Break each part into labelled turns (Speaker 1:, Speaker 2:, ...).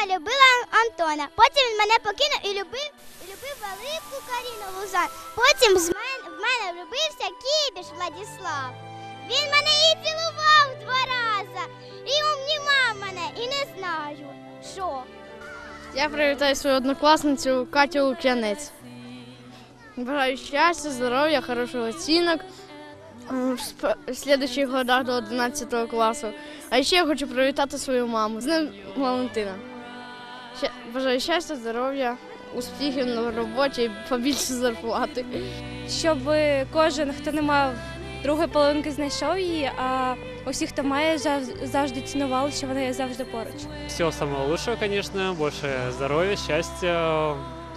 Speaker 1: любила Антона. Потім він мене покинув і любив велику Каріну Лузан. Потім в мене влюбився Кібіш Владислав. Він мене і цілував 2 рази, і обнімав мене, і не знаю, що.
Speaker 2: Я привітаю свою однокласницю Катю Лук'янець. Бажаю щастя, здоров'я, хороших оцінок в слідуючих годах до 11 класу. А ще я хочу привітати свою маму з Днем Валентина. Бажаю щастя, здоров'я, успіхів на роботі і побільше зарплати.
Speaker 3: Щоб кожен, хто не мав другої половинки, знайшов її, а усі, хто має, завжди цінували, що вона є завжди поруч.
Speaker 4: Всего самого лучшего, конечно, больше здоровья, счастья,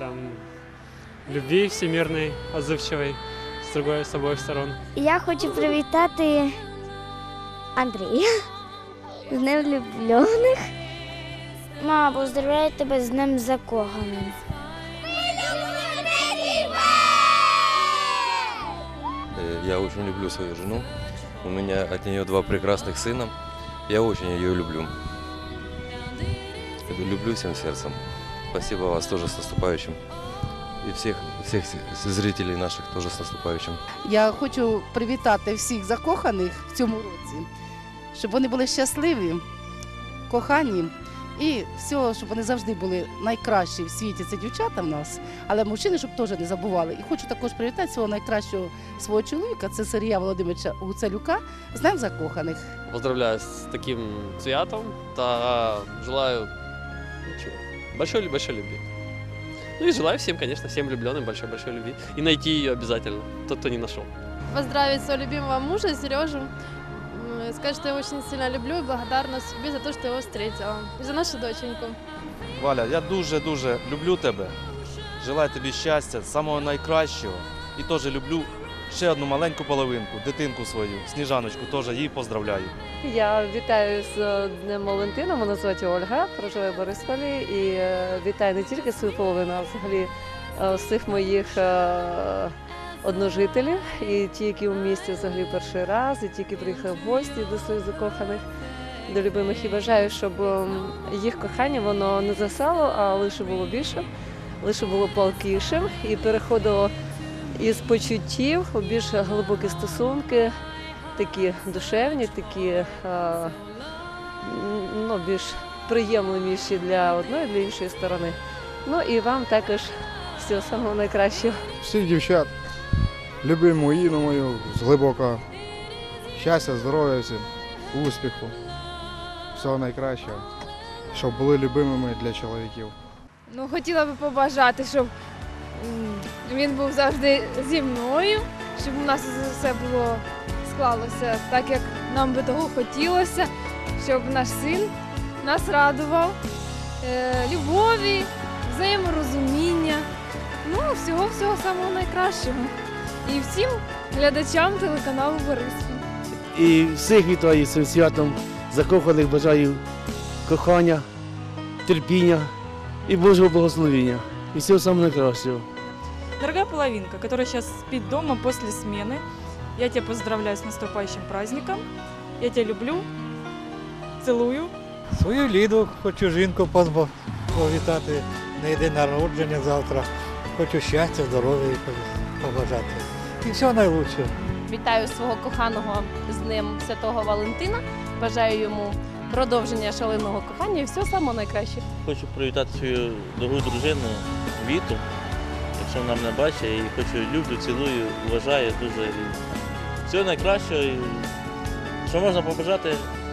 Speaker 4: любви всемирной, отзывчивой с обоих сторон.
Speaker 1: Я хочу привітати Андрія з Днем влюблених. Мама, поздравляю тебе з Днем закоханих.
Speaker 5: Я очень люблю свою жену. У меня от нее 2 прекрасных сына. Я очень ее люблю. Люблю всем сердцем. Спасибо вас тоже с наступающим. И всех зрителей наших тоже с наступающим.
Speaker 6: Я хочу привітати всіх закоханих в цьому році, щоб вони були щасливі, кохані і все, щоб вони завжди були найкращі в світі. Це дівчата в нас, але мужчини, щоб теж не забували. І хочу також привітати свого найкращого свого чоловіка, це Сергія Володимировича Гуцелюка, з Днем закоханих.
Speaker 7: Поздравляю с таким святом, желаю большой любви. Ну и желаю всем, конечно, всем влюбленным большой любви. И найти ее обязательно, тот, кто не нашел.
Speaker 2: Поздравить своего любимого мужа Сережу, сказать, что я его очень сильно люблю и благодарна себе за то, что его встретила. И за нашу доченьку.
Speaker 8: Валя, я дуже люблю тебе. Желаю тобі щастя, самого найкращого. І теж люблю ще одну маленьку половинку, дитинку свою, Сніжаночку, теж її поздравляю.
Speaker 9: Я вітаю з Днем Валентина, мене звати Ольга, проживаю в Борисполі і вітаю не тільки свою половину, а взагалі всіх моїх одножителів, і ті, які у місті взагалі перший раз, і ті, які приїхали в гості до своїх закоханих, до любимих. І бажаю, щоб їх кохання воно не засало, а лише було більше, лише було палкішим і переходило із почуттів у більш глибокі стосунки, такі душевні, такі більш приємніші для одної, для іншої сторони. Ну і вам також всього самого найкращого.
Speaker 10: Всіх дівчат, любиму Іну мою, з глибокого щастя, здоров'я всім, успіху, всього найкращого, щоб були любимими для чоловіків.
Speaker 2: Хотіла би побажати, щоб він був завжди зі мною, щоб у нас все було склалося так, як нам би того хотілося, щоб наш син нас радував любові, взаєморозуміння, всього самого найкращого. І всім глядачам телеканалу Бориспіль.
Speaker 11: І всіх вітаю з цим святом закоханих, бажаю кохання, терпіння и Божьего благословения. И всего самого наикращего.
Speaker 12: Дорогая половинка, которая сейчас спит дома после смены, я тебя поздравляю с наступающим праздником. Я тебя люблю, целую.
Speaker 13: Свою Ліду хочу жінку повітати на день народження завтра. Хочу щастя, здоров'я побажати. І всього найкращого.
Speaker 14: Вітаю свого коханого з Днем Святого Валентина. Бажаю йому продовження шаленого кохання і всього самого найкращого.
Speaker 15: Хочу привітати свою дорогу дружину Віту, якщо вона мене бачить, і хочу люблю, цілую, вважаю дуже. Всього найкращого, і що можна побажати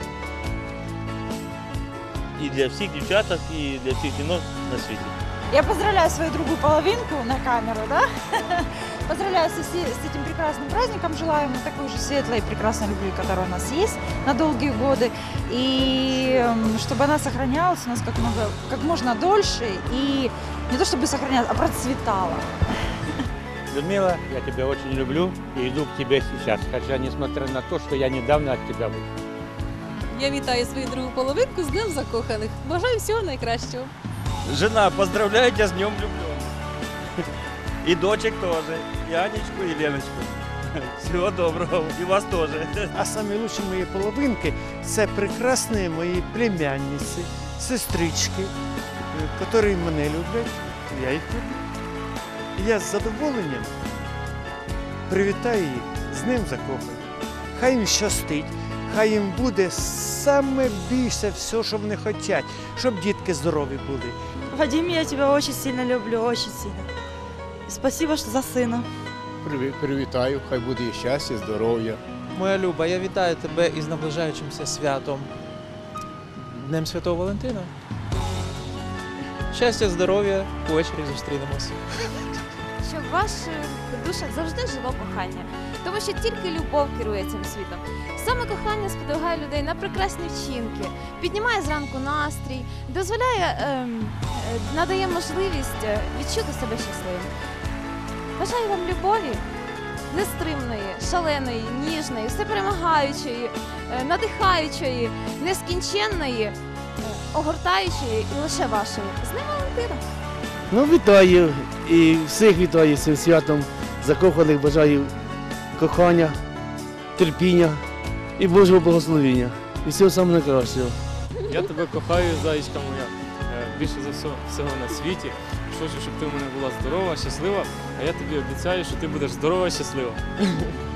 Speaker 15: і для всіх дівчаток, і для всіх жінок на світі.
Speaker 16: Я поздравляю свою другую половинку на камеру, да? Поздравляю с этим прекрасным праздником, желаю ему такой же светлой и прекрасной любви, которая у нас есть на долгие годы, и чтобы она сохранялась у нас как можно дольше, и не то чтобы сохранялась, а процветала.
Speaker 17: Людмила, я тебя очень люблю и иду к тебе сейчас, хотя несмотря на то, что я недавно от тебя вышел.
Speaker 18: Я вітаю свою другу половинку з Днем закоханих. Бажаю всього найкращого.
Speaker 19: Жена, поздравляю тебя с Днем влюбленных. И дочек тоже, и Анечку, и Леночку. Всего доброго, и вас тоже.
Speaker 20: А самі лучші мої половинки – це прекрасні мої племянниці, сестрички, які мене люблять, я їх люблю. І я з задоволенням привітаю їх з Днем закоханих. Хай їм щастить, хай їм буде саме більше все, що вони хочуть, щоб дітки здорові були.
Speaker 16: Вадим, я тебя очень сильно люблю, очень сильно. Спасибо что за сына.
Speaker 11: Привітаю, хай буде і щастя, здоров'я.
Speaker 21: Моя Люба, я вітаю тебе із наближаючимся святом. Днем Святого Валентина. Щастя, здоров'я, ввечері зустрінемось.
Speaker 22: Щоб в ваших душах завжди жило кохання, тому що тільки любов керує цим світом. Саме кохання сподвигає людей на прекрасні вчинки, піднімає зранку настрій, дозволяє, надає можливість відчути себе щасливим. Бажаю вам любові, нестримної, шаленої, ніжної, всеперемагаючої, надихаючої, нескінченної, огортаючої і лише вашої. З Днем Валентина!
Speaker 11: Ну, вітаю і всіх вітаю з цим святом закоханих, бажаю кохання, терпіння і Божого благословення. І всього самого найкращого.
Speaker 2: Я тебе кохаю, зайчка моя, більше за всього на світі. Хочу, щоб ти в мене була здорова, щаслива, а я тобі обіцяю, що ти будеш здорова, щаслива.